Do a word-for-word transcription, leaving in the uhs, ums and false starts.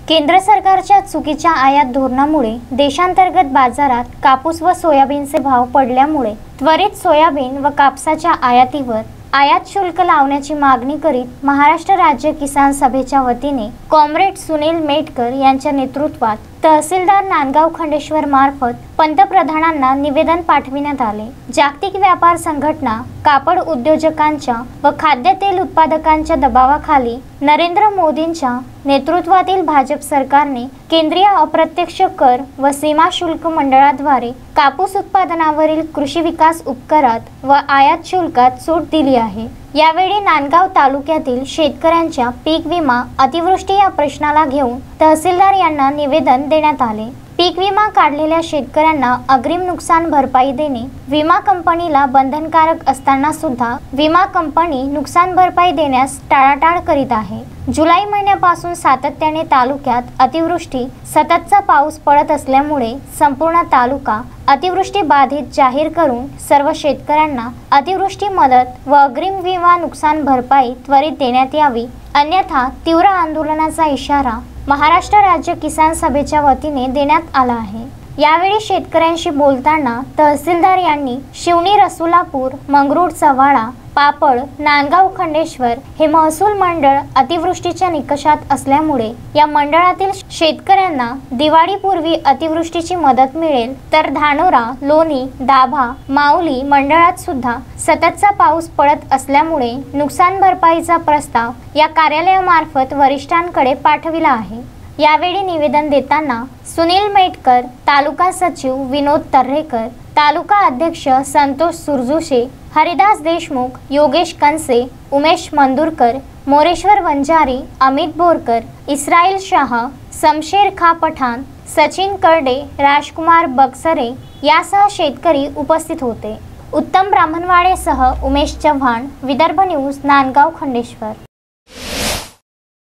केंद्र सरकारच्या चुकीच्या आयात धोरणामुळे देशांतर्गत बाजारात कापूस व सोयाबीनचे भाव पडल्यामुळे त्वरित सोयाबीन व कापसाच्या आयातीवर आयात शुल्क लावण्याची मागणी करीत महाराष्ट्र राज्य किसान सभेच्या वतीने कॉम्रेड सुनील मेटकर यांच्या नेतृत्वात तहसीलदार नांदगाव खंडेश्वर मार्फत पंतप्रधानांना निवेदन पाठविण्यात आले। जागतिक व्यापार संघटना, कापड उद्योजकांच्या व खाद्यतेल उत्पादकांच्या दबावाखाली नरेंद्र मोदींच्या नेतृत्वातील भाजप सरकारने केंद्रीय अप्रत्यक्ष कर व सीमा शुल्क मंडळाद्वारे कापूस उत्पादनावरील कृषी विकास उपकरात व आयात शुल्कात सूट दिली आहे। यावेळी नांदगाव तालुक्यातील शेतकऱ्यांच्या पीक विमा अतिवृष्टी या प्रश्नाला घेऊन तहसीलदार यांना निवेदन देण्यात आले। पीक विमा काढलेल्या शेतकऱ्यांना अग्रिम नुकसान भरपाई देणे विमा कंपनीला बंधनकारक असताना सुद्धा विमा कंपनी नुकसान भरपाई देण्यास टाळाटाळ करीत आहे। जुलै महिन्यापासून सातत्याने तालुक्यात अतिवृष्टी सततचा पाऊस पडत असल्यामुळे संपूर्ण तालुका अतिवृष्टी बाधित जाहीर करून सर्व शेतकऱ्यांना अतिवृष्टी मदत व अग्रिम विमा नुकसान भरपाई त्वरित देण्यात यावी, अन्यथा तीव्र आंदोलनाचा इशारा महाराष्ट्र राज्य किसान सभेच्या वतीने देण्यात आला आहे। यावेळी शेतकऱ्यांशी बोलताना तहसीलदार यांनी शिवणी, रसुलापूर, मंगरुळ, चव्हाळा, पापड, नांदगाव खंडेश्वर हे महसूल मंडळ अतिवृष्टीच्या निकषात असल्यामुळे या मंडळातील शेतकऱ्यांना दिवाळीपूर्वी अतिवृष्टीची मदत मिळेल, तर धानोरा, लोणी, दाभा, माऊली मंडळात सुद्धा सततचा पाऊस पडत असल्यामुळे नुकसान भरपाईचा प्रस्ताव या कार्यालयामार्फत वरिष्ठांकडे पाठविला आहे। यावेळी निवेदन देताना सुनील मेटकर, तालुका सचिव विनोद तर्रेकर, तालुका अध्यक्ष संतोष सुरजुशे, हरिदास देशमुख, योगेश कंसे, उमेश मंदुरकर, मोरेश्वर वंजारी, अमित बोरकर, इस्राईल शाह, शमशेर खा पठाण, सचिन करडे, राजकुमार बक्सरे यासह शेतकरी उपस्थित होते। उत्तम ब्राह्मणवाडेसह उमेश चव्हाण, विदर्भ न्यूज, नांदगाव खंडेश्वर।